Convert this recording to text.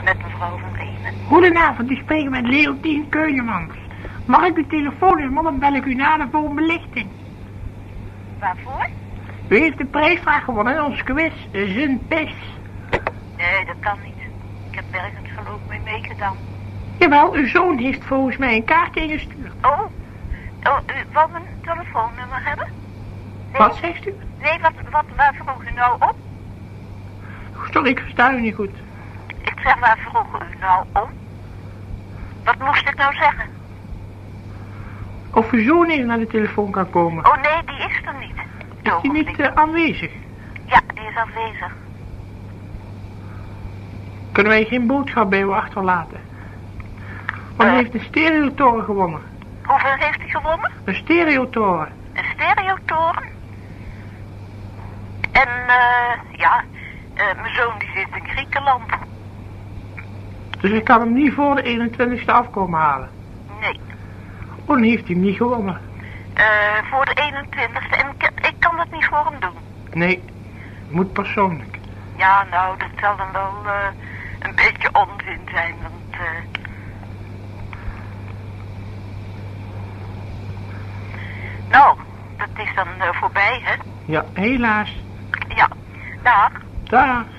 met mevrouw van Enen. Goedenavond, ik spreek met Leontien Keunemans. Mag ik uw telefoonnummer, dan bel ik u nader voor een belichting. Waarvoor? U heeft de prijsvraag gewonnen in ons quiz, Zunpes. Nee, dat kan niet. Ik heb nergens geloof mee meegedaan. Jawel, uw zoon heeft volgens mij een kaart ingestuurd. Oh, u wou mijn telefoonnummer hebben? Nee. Wat zegt u? Nee, waar vroeg u nou op? Sorry, ik versta u niet goed. Ik zeg, waar vroeg u nou om? Wat moest ik nou zeggen? Of uw zoon even naar de telefoon kan komen. Oh nee, die is er niet. Is die niet aanwezig? Ja, die is afwezig. Kunnen wij geen boodschap bij u achterlaten? Want hij heeft een stereotoren gewonnen. Hoeveel heeft hij gewonnen? Een stereotoren. Een stereotoren? En, mijn zoon die zit in Griekenland. Dus ik kan hem niet voor de 21ste afkomen halen. Nee. Oh, dan heeft hij hem niet gewonnen. Voor de 21ste. En ik kan dat niet voor hem doen. Nee, moet persoonlijk. Ja, nou, dat zal dan wel een beetje onzin zijn, want... Nou, dat is dan voorbij, hè? Ja, helaas. Ja, dag. Dag.